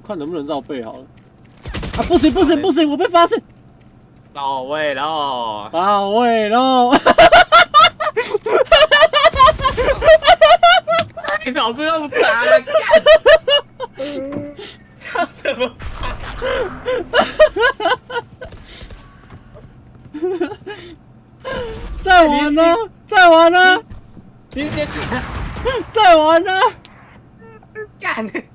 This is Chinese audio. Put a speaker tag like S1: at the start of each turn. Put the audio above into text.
S1: 我看能不能绕背好了。啊，不行不行不行，我被发现！
S2: 到位喽！
S1: 到位喽！
S2: 你老是用砸了，干！他怎么？
S1: 再玩呢？再玩呢？
S2: 你先起来！
S1: 再玩呢？
S2: 干！